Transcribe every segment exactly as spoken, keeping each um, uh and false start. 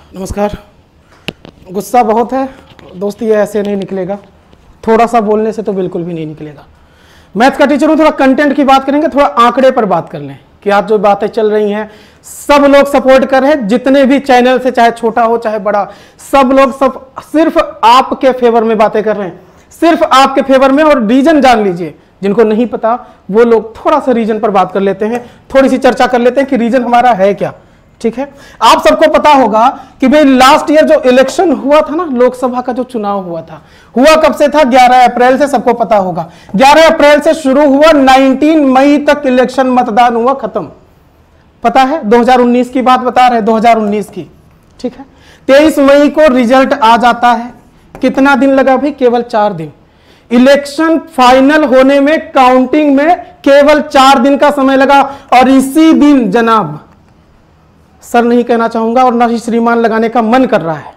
नमस्कार। गुस्सा बहुत है दोस्त, ये ऐसे नहीं निकलेगा, थोड़ा सा बोलने से तो बिल्कुल भी नहीं निकलेगा। मैथ का टीचर हूँ, थोड़ा कंटेंट की बात करेंगे, थोड़ा आंकड़े पर बात कर लें कि आज जो बातें चल रही हैं सब लोग सपोर्ट कर रहे हैं, जितने भी चैनल से, चाहे छोटा हो चाहे बड़ा, सब लोग सब सिर्फ आपके फेवर में बातें कर रहे हैं, सिर्फ आपके फेवर में। और रीजन जान लीजिए, जिनको नहीं पता वो लोग थोड़ा सा रीजन पर बात कर लेते हैं, थोड़ी सी चर्चा कर लेते हैं कि रीजन हमारा है क्या। ठीक है, आप सबको पता होगा कि भाई लास्ट ईयर जो इलेक्शन हुआ था ना, लोकसभा का जो चुनाव हुआ था, हुआ कब से था? ग्यारह अप्रैल से। सबको पता होगा ग्यारह अप्रैल से शुरू हुआ, उन्नीस मई तक इलेक्शन मतदान हुआ, खत्म। पता है, दो हज़ार उन्नीस की बात बता रहे, दो हज़ार उन्नीस की। ठीक है, तेईस मई को रिजल्ट आ जाता है। कितना दिन लगा भाई? केवल चार दिन। इलेक्शन फाइनल होने में, काउंटिंग में केवल चार दिन का समय लगा। और इसी दिन जनाब, सर नहीं कहना चाहूंगा और ना ही श्रीमान लगाने का मन कर रहा है,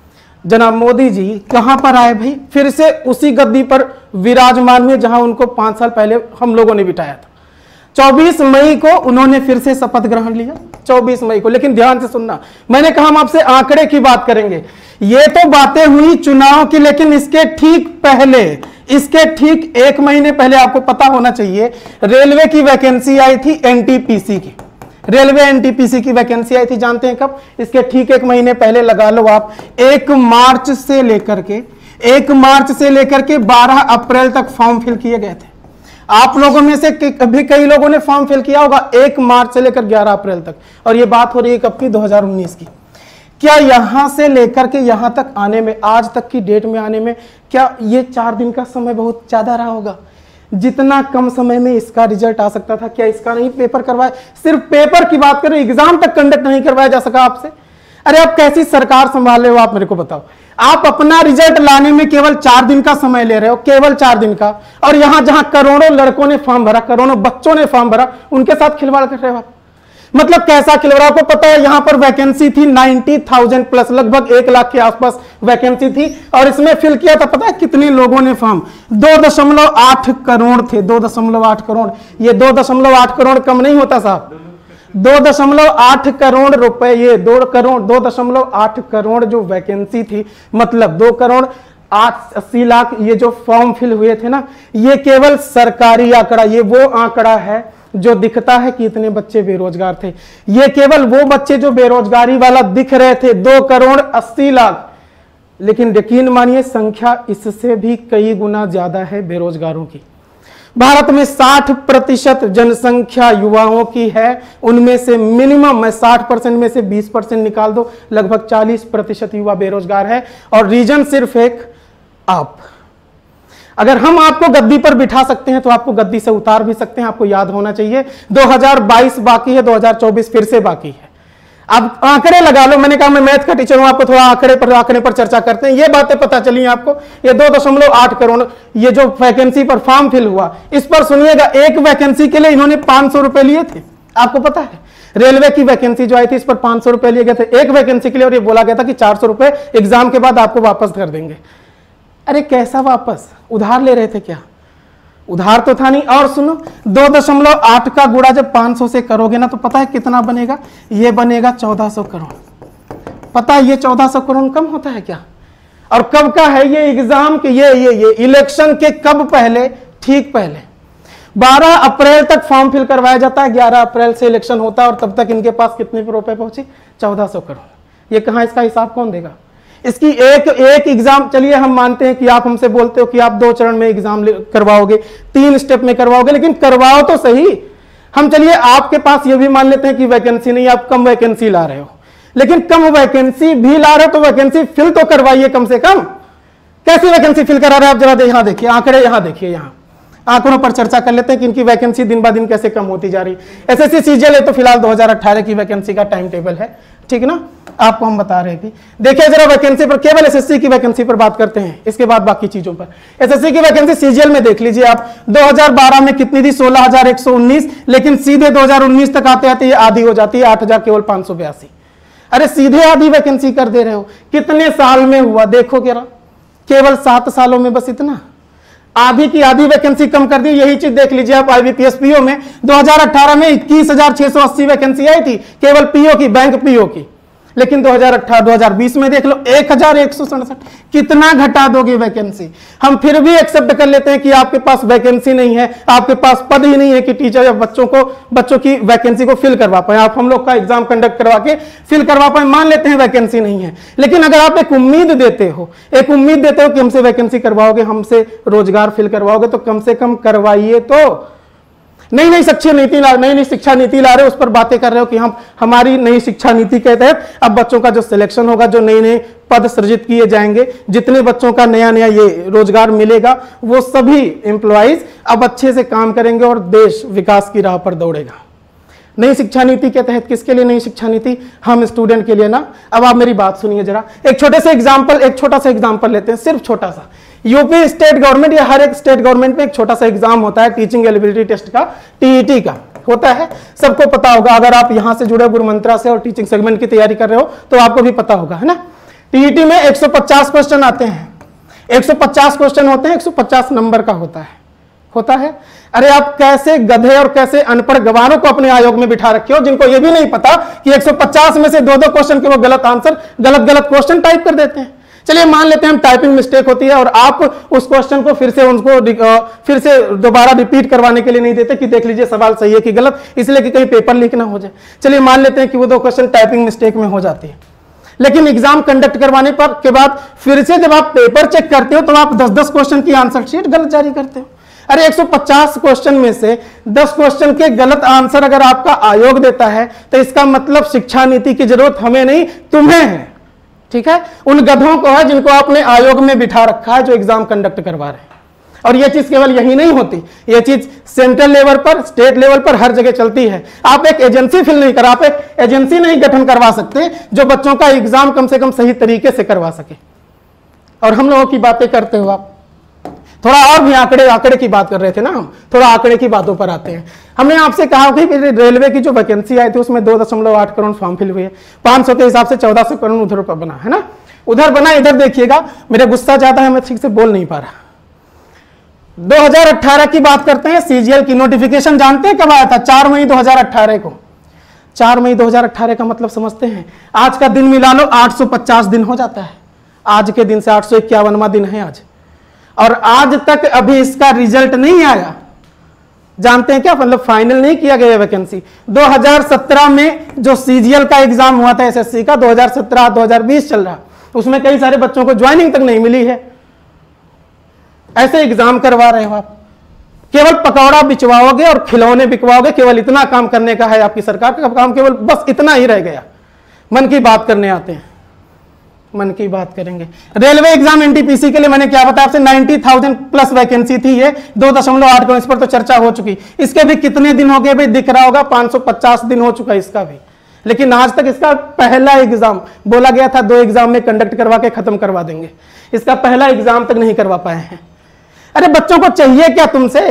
जनाब मोदी जी कहां पर आए भाई? फिर से उसी गद्दी पर विराजमान हुए जहां उनको पांच साल पहले हम लोगों ने बिठाया था। चौबीस मई को उन्होंने फिर से शपथ ग्रहण लिया, चौबीस मई को। लेकिन ध्यान से सुनना, मैंने कहा हम आपसे आंकड़े की बात करेंगे। ये तो बातें हुई चुनाव की, लेकिन इसके ठीक पहले, इसके ठीक एक महीने पहले आपको पता होना चाहिए, रेलवे की वैकेंसी आई थी, एनटीपीसी की। रेलवे एनटीपीसी की वैकेंसी आई थी, जानते हैं कब? इसके ठीक एक महीने पहले लगा लो आप, एक मार्च से लेकर के एक मार्च से लेकर के बारह अप्रैल तक फॉर्म फिल किए गए थे। आप लोगों में से भी कई लोगों ने फॉर्म फिल किया होगा, एक मार्च से लेकर ग्यारह अप्रैल तक। और ये बात हो रही है कब की? दो हज़ार उन्नीस की। क्या यहां से लेकर के यहां तक आने में, आज तक की डेट में आने में, क्या ये चार दिन का समय बहुत ज्यादा रहा होगा? जितना कम समय में इसका रिजल्ट आ सकता था, क्या इसका नहीं पेपर करवाए? सिर्फ पेपर की बात करें, एग्जाम तक कंडक्ट नहीं करवाया जा सका आपसे। अरे आप कैसी सरकार संभाल रहे हो, आप मेरे को बताओ। आप अपना रिजल्ट लाने में केवल चार दिन का समय ले रहे हो, केवल चार दिन का। और यहां जहां करोड़ों लड़कों ने फॉर्म भरा, करोड़ों बच्चों ने फॉर्म भरा, उनके साथ खिलवाड़ कर रहे हो आप। मतलब कैसा खिलवाड़? आपको पता है यहां पर वैकेंसी थी नब्बे हज़ार प्लस, लगभग एक लाख के आसपास वैकेंसी थी। और इसमें फिल किया था, पता है कितने लोगों ने फॉर्म? दो दशमलव आठ करोड़ थे, दो दशमलव आठ करोड़। ये दो दशमलव आठ करोड़ कम नहीं होता साहब, दो दशमलव आठ करोड़ रुपए, ये दो करोड़ दो दशमलव आठ करोड़ जो वैकेंसी थी, मतलब दो करोड़ आठ अस्सी लाख ये जो फॉर्म फिल हुए थे ना, ये केवल सरकारी आंकड़ा, ये वो आंकड़ा है जो दिखता है कि इतने बच्चे बेरोजगार थे। ये केवल वो बच्चे जो बेरोजगारी वाला दिख रहे थे, दो करोड़ अस्सी लाख। लेकिन यकीन मानिए संख्या इससे भी कई गुना ज्यादा है बेरोजगारों की। भारत में साठ प्रतिशत जनसंख्या युवाओं की है, उनमें से मिनिमम, मैं साठ परसेंट में से बीस परसेंट निकाल दो, लगभग चालीस प्रतिशत युवा बेरोजगार है। और रीजन सिर्फ एक, आप। अगर हम आपको गद्दी पर बिठा सकते हैं तो आपको गद्दी से उतार भी सकते हैं। आपको याद होना चाहिए दो हज़ार बाईस बाकी है, दो हज़ार चौबीस फिर से बाकी है। अब आंकड़े लगा लो, मैंने कहा मैं मैथ का टीचर हूं, आपको थोड़ा आंकड़े पर आंकड़े पर चर्चा करते हैं। ये बातें पता चली आपको, ये दो दशमलव आठ करोड़ ये जो वैकेंसी पर फॉर्म फिल हुआ, इस पर सुनिएगा, एक वैकेंसी के लिए इन्होंने पांच सौ रुपए लिए थे। आपको पता है रेलवे की वैकेंसी जो आई थी, इस पर पांच सौ रुपए लिए गए थे एक वैकेंसी के लिए। और ये बोला गया था कि चार सौ रुपए एग्जाम के बाद आपको वापस कर देंगे। अरे कैसा वापस? उधार ले रहे थे क्या? उधार तो था नहीं। और सुनो, दो दशमलव आठ का गुणा जब पांच सौ से करोगे ना, तो पता है कितना बनेगा? ये बनेगा चौदह सौ करोड़। पता है ये चौदह सौ करोड़ कम होता है क्या? और कब का है ये एग्जाम के, ये ये ये इलेक्शन के कब पहले? ठीक पहले बारह अप्रैल तक फॉर्म फिल करवाया जाता है, ग्यारह अप्रैल से इलेक्शन होता है। और तब तक इनके पास कितने रुपए पहुंचे? चौदह सौ करोड़। ये कहां, इसका हिसाब कौन देगा? इसकी एक एक एग्जाम, चलिए हम मानते हैं कि आप हमसे बोलते हो कि आप दो चरण में एग्जाम करवाओगे, तीन स्टेप में करवाओगे, लेकिन करवाओ तो सही। हम चलिए आपके पास ये भी मान लेते हैं कि वैकेंसी नहीं, आप कम वैकेंसी ला रहे हो, लेकिन कम वैकेंसी भी ला रहे हो तो वैकेंसी फिल तो करवाइए कम से कम। कैसी वैकेंसी फिल करा रहे हैं आप? जरा यहां देखिए आंकड़े, यहां देखिए, यहां आंकड़ों पर चर्चा कर लेते हैं कि इनकी वैकेंसी दिन ब दिन कैसे कम होती जा रही। एसएससी सीजीएल है तो फिलहाल दो हज़ार अठारह की वैकेंसी का टाइम टेबल है, ठीक ना, आपको हम बता रहे थे। देखिए जरा वैकेंसी पर, केवल एसएससी की वैकेंसी पर बात करते हैं, इसके बाद बाकी चीजों पर। एसएससी की वैकेंसी सीजीएल में देख लीजिए आप, दो हज़ार बारह में कितनी थी? सोलह हज़ार एक सौ उन्नीस। लेकिन सीधे दो हज़ार उन्नीस तक आते आते ये आधी हो जाती है, आठ हज़ार केवल पांच सौ बयासी। अरे सीधे आधी वैकेंसी कर दे रहे हो। कितने साल में हुआ देखो जरा, केवल सात सालों में, बस इतना। आधी की आधी वैकेंसी कम कर दी। यही चीज देख लीजिए आप आईबीपीएस पीओ में दो हज़ार अठारह में इक्कीस हज़ार छह सौ अस्सी वैकेंसी आई थी, केवल पीओ की, बैंक पीओ की। लेकिन दो हज़ार अठारह दो हज़ार बीस में देख लो एक हजार एक सौ सड़सठ, कितना घटा दोगे वैकेंसी। हम फिर भी एक्सेप्ट कर लेते हैं कि आपके पास वैकेंसी नहीं है, आपके पास पद ही नहीं है कि टीचर या बच्चों को बच्चों की वैकेंसी को फिल करवा पाए, आप हम लोग का एग्जाम कंडक्ट करवा के फिल करवा पाए, मान लेते हैं वैकेंसी नहीं है। लेकिन अगर आप एक उम्मीद देते हो एक उम्मीद देते हो कि हमसे वैकेंसी करवाओगे, हमसे रोजगार फिल करवाओगे, तो कम से कम करवाइए। तो नई नई शिक्षा नीति ला नई नई शिक्षा नीति ला रहे हो, उस पर बातें कर रहे हो कि हम हमारी नई शिक्षा नीति के तहत अब बच्चों का जो सिलेक्शन होगा, जो नए नए पद सृजित किए जाएंगे, जितने बच्चों का नया नया ये रोजगार मिलेगा, वो सभी एम्प्लॉइज अब अच्छे से काम करेंगे और देश विकास की राह पर दौड़ेगा। नई शिक्षा नीति के तहत किसके लिए नई शिक्षा नीति? हम स्टूडेंट के लिए ना। अब आप मेरी बात सुनिए जरा, एक छोटे से एग्जाम्पल एक छोटा सा एग्जाम्पल लेते हैं, सिर्फ छोटा सा। यूपी स्टेट गवर्नमेंट या हर एक स्टेट गवर्नमेंट में एक छोटा सा एग्जाम होता है टीचिंग एलिजिबिलिटी टेस्ट का, टीईटी का होता है, सबको पता होगा। अगर आप यहां से जुड़े गुरु मंत्रा से और टीचिंग सेगमेंट की तैयारी कर रहे हो तो आपको भी पता होगा, है ना। टीईटी में एक सौ पचास क्वेश्चन आते हैं, एक सौ पचास क्वेश्चन होते हैं, एक सौ पचास नंबर का होता है होता है अरे आप कैसे गधे और कैसे अनपढ़ गवारों को अपने आयोग में बिठा रखे हो, जिनको ये भी नहीं पता कि एक सौ पचास में से दो दो क्वेश्चन के वो गलत आंसर गलत गलत क्वेश्चन टाइप कर देते हैं। चलिए मान लेते हैं हम टाइपिंग मिस्टेक होती है और आप उस क्वेश्चन को फिर से उनको फिर से दोबारा रिपीट करवाने के लिए नहीं देते कि देख लीजिए सवाल सही है कि गलत, इसलिए कि कहीं पेपर लीक ना हो जाए। चलिए मान लेते हैं कि वो दो क्वेश्चन टाइपिंग मिस्टेक में हो जाती है, लेकिन एग्जाम कंडक्ट करवाने पर के बाद फिर से जब आप पेपर चेक करते हो तो आप दस दस क्वेश्चन की आंसर शीट गलत जारी करते हो। अरे एक सौ पचास क्वेश्चन में से दस क्वेश्चन के गलत आंसर अगर आपका आयोग देता है तो इसका मतलब शिक्षा नीति की जरूरत हमें नहीं तुम्हें है, ठीक है। उन गधों को है जिनको आपने आयोग में बिठा रखा है, जो एग्जाम कंडक्ट करवा रहे हैं। और यह चीज केवल यही नहीं होती, यह चीज सेंट्रल लेवल पर, स्टेट लेवल पर हर जगह चलती है। आप एक एजेंसी फिल नहीं कर आप एक एजेंसी नहीं गठन करवा सकते जो बच्चों का एग्जाम कम से कम सही तरीके से करवा सके। और हम लोगों की बातें करते हो आप, थोड़ा और भी आंकड़े आंकड़े की बात कर रहे थे ना, हम थोड़ा आंकड़े की बातों पर आते हैं। हमने आपसे कहा कि रेलवे की जो वैकेंसी आई थी उसमें दो दशमलव आठ करोड़ फॉर्म फिल हुए, पांच सौ के हिसाब से चौदह सौ करोड़ उधर पर बना, है ना, उधर बना। इधर देखिएगा, मेरा गुस्सा ज्यादा है, मैं ठीक से बोल नहीं पा रहा। दो हज़ार अठारह की बात करते हैं, सीजीएल की नोटिफिकेशन जानते हैं कब आया था? चार मई दो हज़ार अठारह को। चार मई दो हज़ार अठारह का मतलब समझते हैं? आज का दिन मिला लो आठ सौ पचास दिन हो जाता है, आज के दिन से आठ सौ इक्यावनवा दिन है आज, और आज तक अभी इसका रिजल्ट नहीं आया। जानते हैं क्या मतलब? फाइनल नहीं किया गया वैकेंसी। दो हज़ार सत्रह में जो सीजीएल का एग्जाम हुआ था एसएससी का, दो हज़ार सत्रह दो हज़ार बीस चल रहा, उसमें कई सारे बच्चों को ज्वाइनिंग तक नहीं मिली है। ऐसे एग्जाम करवा रहे हो आप, केवल पकौड़ा बिचवाओगे और खिलौने बिकवाओगे, केवल इतना काम करने का है आपकी सरकार का काम, केवल बस इतना ही रह गया। मन की बात करने आते हैं, मन की बात करेंगे। रेलवे एग्जाम एनटीपीसी के लिए मैंने क्या बताया आपसे, नब्बे हज़ार प्लस वैकेंसी थी, ये दो दशमलव आठ करोड़, इस पर तो चर्चा हो चुकी। इसके भी कितने दिन हो गए भाई? दिख रहा होगा पाँच सौ पचास दिन हो चुका है इसका भी, लेकिन आज तक इसका पहला एग्जाम, बोला गया था दो एग्जाम में कंडक्ट करवा के खत्म करवा देंगे, इसका पहला एग्जाम तक नहीं करवा पाए हैं। अरे बच्चों को चाहिए क्या तुमसे?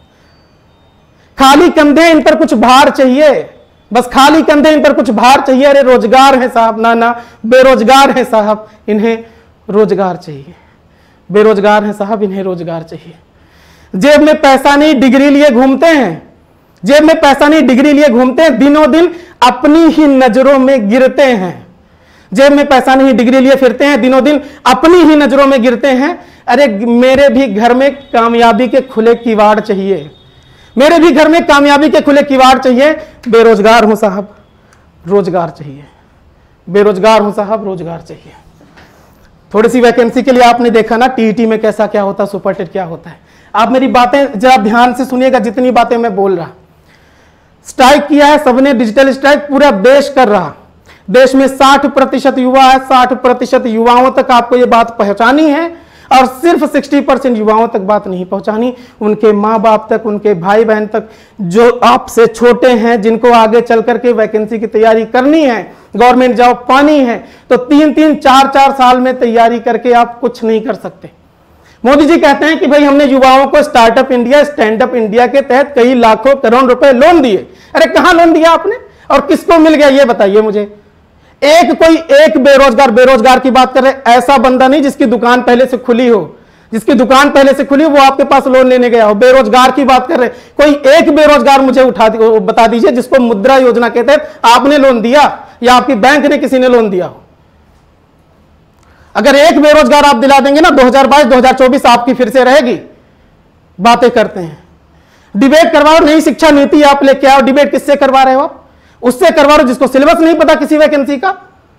खाली कंधे, इन पर कुछ भार चाहिए, बस खाली कंधे, इन पर कुछ भार चाहिए। अरे रोजगार है साहब, ना ना बेरोजगार है साहब, इन्हें रोजगार चाहिए। बेरोजगार है साहब, इन्हें रोजगार चाहिए। जेब में पैसा नहीं, डिग्री लिए घूमते हैं, जेब में पैसा नहीं, डिग्री लिए घूमते हैं, दिनों दिन अपनी ही नजरों में गिरते हैं। जेब में पैसा नहीं, डिग्री लिए फिरते हैं, दिनों दिन अपनी ही नजरों में गिरते हैं। अरे मेरे भी घर में कामयाबी के खुले किवाड़ चाहिए, मेरे भी घर में कामयाबी के खुले किवाड़ चाहिए। बेरोजगार हूं साहब, रोजगार चाहिए, बेरोजगार हूं साहब, रोजगार चाहिए। थोड़ी सी वैकेंसी के लिए आपने देखा ना टीईटी में कैसा क्या होता है, सुपर टेट क्या होता है। आप मेरी बातें जरा ध्यान से सुनिएगा, जितनी बातें मैं बोल रहा। स्ट्राइक किया है सबने, डिजिटल स्ट्राइक पूरा देश कर रहा। देश में साठ प्रतिशत युवा है, साठ प्रतिशत युवाओं तक आपको ये बात पहुंचानी है, और सिर्फ साठ परसेंट युवाओं तक बात नहीं पहुंचानी, उनके माँ बाप तक, उनके भाई बहन तक, जो आपसे छोटे हैं, जिनको आगे चल करके वैकेंसी की तैयारी करनी है, गवर्नमेंट जॉब पानी है, तो तीन तीन चार चार साल में तैयारी करके आप कुछ नहीं कर सकते। मोदी जी कहते हैं कि भाई हमने युवाओं को startup India, stand up India के तहत कई लाखों करोड़ रुपए लोन दिए। अरे कहां लोन दिया आपने और किसको मिल गया ये बताइए मुझे। एक कोई एक बेरोजगार, बेरोजगार की बात कर रहे, ऐसा बंदा नहीं जिसकी दुकान पहले से खुली हो, जिसकी दुकान पहले से खुली हो वो आपके पास लोन लेने गया हो। बेरोजगार की बात कर रहे, कोई एक बेरोजगार मुझे उठा बता दीजिए जिसको मुद्रा योजना के तहत आपने लोन दिया, या आपकी बैंक ने किसी ने लोन दिया हो। अगर एक बेरोजगार आप दिला देंगे ना, दो हज़ार बाईस दो हज़ार चौबीस आपकी फिर से रहेगी। बातें करते हैं, डिबेट करवाओ, नई शिक्षा नीति आप लेके आओ। डिबेट किससे करवा रहे हो आप? उससे करवा रहे हो जिसको सिलेबस नहीं पता किसी वैकेंसी का।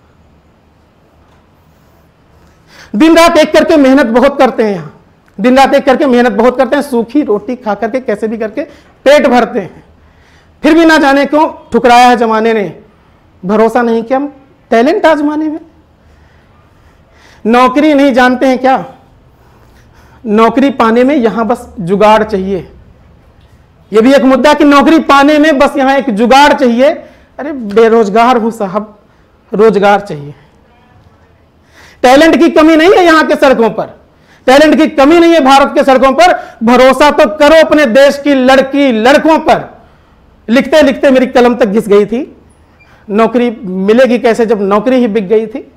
दिन रात एक करके मेहनत बहुत करते हैं, यहां दिन रात एक करके मेहनत बहुत करते हैं, सूखी रोटी खा करके कैसे भी करके पेट भरते हैं, फिर भी ना जाने क्यों ठुकराया है जमाने ने। भरोसा नहीं किया, टैलेंट आ जमाने में। नौकरी नहीं जानते हैं क्या? नौकरी पाने में यहां बस जुगाड़ चाहिए। यह भी एक मुद्दा कि नौकरी पाने में बस यहां एक जुगाड़ चाहिए। अरे बेरोजगार हूं साहब, रोजगार चाहिए। टैलेंट की कमी नहीं है यहां के सड़कों पर, टैलेंट की कमी नहीं है भारत के सड़कों पर। भरोसा तो करो अपने देश की लड़की लड़कों पर। लिखते लिखते मेरी कलम तक घिस गई थी। नौकरी मिलेगी कैसे जब नौकरी ही बिक गई थी।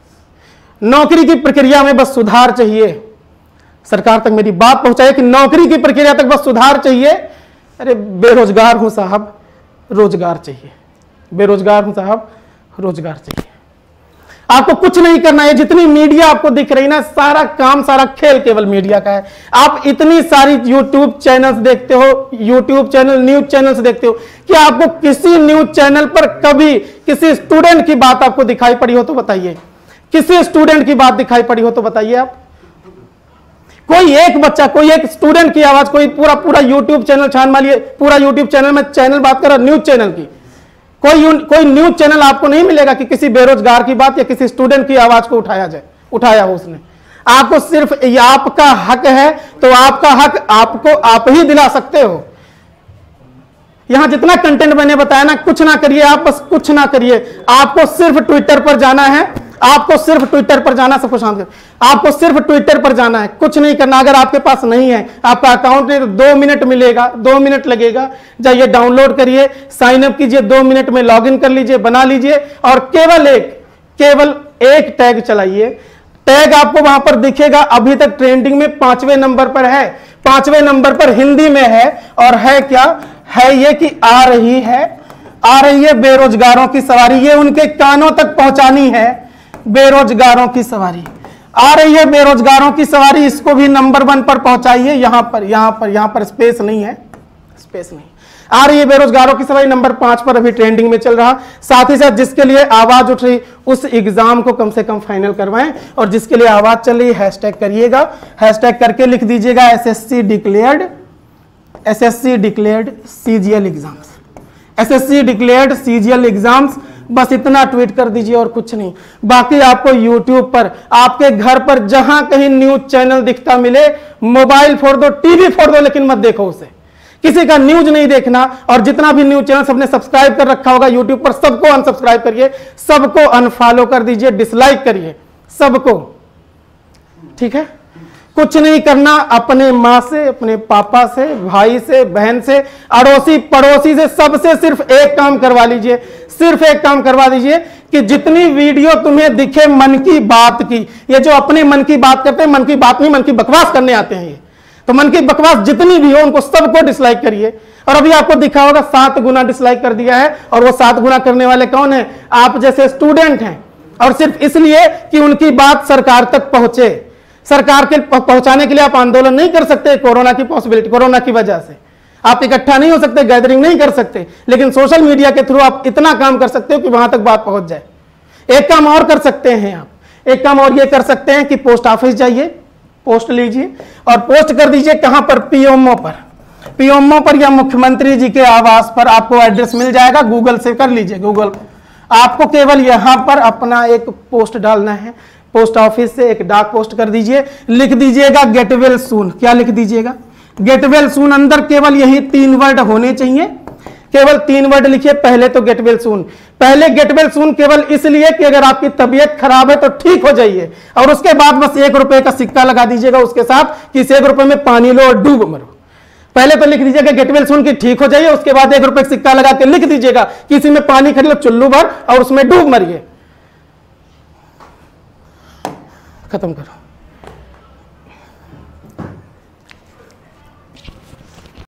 नौकरी की प्रक्रिया में बस सुधार चाहिए। सरकार तक मेरी बात पहुंचाए कि नौकरी की प्रक्रिया तक बस सुधार चाहिए। अरे बेरोजगार हूं साहब, रोजगार चाहिए। बेरोजगार हूं साहब, रोजगार चाहिए। आपको कुछ नहीं करना है। जितनी मीडिया आपको दिख रही ना, सारा काम सारा खेल केवल मीडिया का है। आप इतनी सारी यूट्यूब चैनल्स देखते हो, यूट्यूब चैनल न्यूज चैनल्स देखते हो, कि आपको किसी न्यूज चैनल पर कभी किसी स्टूडेंट की बात आपको दिखाई पड़ी हो तो बताइए। किसी स्टूडेंट की बात दिखाई पड़ी हो तो बताइए आप। कोई एक बच्चा, कोई एक स्टूडेंट की आवाज, कोई पूरा पूरा यूट्यूब चैनल छान मारिए, पूरा यूट्यूब चैनल में चैनल बात कर रहा न्यूज चैनल की, कोई कोई न्यूज चैनल आपको नहीं मिलेगा कि किसी बेरोजगार की बात या किसी स्टूडेंट की आवाज को उठाया जाए, उठाया हो उसने। आपको सिर्फ आपका हक है तो आपका हक आपको आप ही दिला सकते हो। यहां जितना कंटेंट मैंने बताया ना, कुछ ना करिए आप, बस कुछ ना करिए। आपको सिर्फ ट्विटर पर जाना है, आपको सिर्फ ट्विटर पर जाना, सबको शांत कर, आपको सिर्फ ट्विटर पर जाना है, कुछ नहीं करना। अगर आपके पास नहीं है, आपका अकाउंट नहीं, तो दो मिनट मिलेगा, दो मिनट लगेगा। जाइए डाउनलोड करिए, साइन अप कीजिए, दो मिनट में लॉगिन कर लीजिए, बना लीजिए, और केवल एक केवल एक टैग चलाइए। टैग आपको वहां पर दिखेगा, अभी तक ट्रेंडिंग में पांचवें नंबर पर है, पांचवें नंबर पर हिंदी में है। और है क्या? है ये कि आ रही है, आ रही है बेरोजगारों की सवारी। ये उनके कानों तक पहुंचानी है, बेरोजगारों की सवारी आ रही है, बेरोजगारों की सवारी। इसको भी नंबर वन पर पहुंचाइए। यहां पर यहां पर यहां पर स्पेस नहीं है, स्पेस नहीं। आ रही है बेरोजगारों की सवारी, नंबर पांच पर अभी ट्रेंडिंग में चल रहा। साथ ही साथ जिसके लिए आवाज उठ रही, उस एग्जाम को कम से कम फाइनल करवाएं। और जिसके लिए आवाज चल रही, हैशटैग करिएगा, हैशटैग करके लिख दीजिएगा SSC declared, SSC declared CGL exams, SSC declared CGL exams. बस इतना ट्वीट कर दीजिए और कुछ नहीं। बाकी आपको यूट्यूब पर, आपके घर पर जहां कहीं न्यूज चैनल दिखता मिले, मोबाइल फोड़ दो, टीवी फोड़ दो, लेकिन मत देखो उसे। किसी का न्यूज नहीं देखना। और जितना भी न्यूज चैनल सबने सब्सक्राइब कर रखा होगा यूट्यूब पर, सबको अनसब्सक्राइब करिए, सबको अनफॉलो कर दीजिए, डिसलाइक करिए सबको। ठीक है? कुछ नहीं करना। अपने माँ से, अपने पापा से, भाई से, बहन से, अड़ोसी पड़ोसी से, सबसे सिर्फ एक काम करवा लीजिए, सिर्फ एक काम करवा दीजिए कि जितनी वीडियो तुम्हें दिखे मन की बात की, ये जो अपने मन की बात करते हैं, मन की बात नहीं, मन की बकवास करने आते हैं ये, तो मन की बकवास जितनी भी हो उनको सबको डिसलाइक करिए। और अभी आपको दिखा होगा सात गुना डिसलाइक कर दिया है। और वो सात गुना करने वाले कौन है? आप जैसे स्टूडेंट हैं। और सिर्फ इसलिए कि उनकी बात सरकार तक पहुंचे। सरकार के पहुंचाने के लिए आप आंदोलन नहीं कर सकते, कोरोना की पॉसिबिलिटी, कोरोना की वजह से आप इकट्ठा नहीं हो सकते, गैदरिंग नहीं कर सकते, लेकिन सोशल मीडिया के थ्रू आप इतना काम कर सकते हो कि वहां तक बात पहुंच जाए। एक काम और कर सकते हैं आप, एक काम और ये कर सकते हैं कि पोस्ट ऑफिस जाइए, पोस्ट लीजिए और पोस्ट कर दीजिए। कहां पर? पीएमओ पर, पीएमओ पर या मुख्यमंत्री जी के आवास पर आपको एड्रेस मिल जाएगा। गूगल से कर लीजिए, गूगल आपको केवल यहां पर अपना एक पोस्ट डालना है। पोस्ट ऑफिस से एक डाक पोस्ट कर दीजिए, लिख दीजिएगा गेट वेल सून। क्या लिख दीजिएगा? Get well soon. अंदर केवल यही तीन वर्ड होने चाहिए, केवल तीन वर्ड लिखिए। पहले तो गेट वेल सून, पहले गेट वेल सून केवल इसलिए कि अगर आपकी तबीयत खराब है तो ठीक हो जाइए। और उसके बाद बस एक रुपए का सिक्का लगा दीजिएगा उसके साथ कि इस एक रुपए में पानी लो और डूब मरो। पहले तो लिख दीजिएगा गेट वेल सून की ठीक हो जाइए, उसके बाद एक रुपए का सिक्का लगा के लिख दीजिएगा कि इसी में पानी खरीद लो चुल्लू भर और उसमें डूब मरिए। खत्म करो।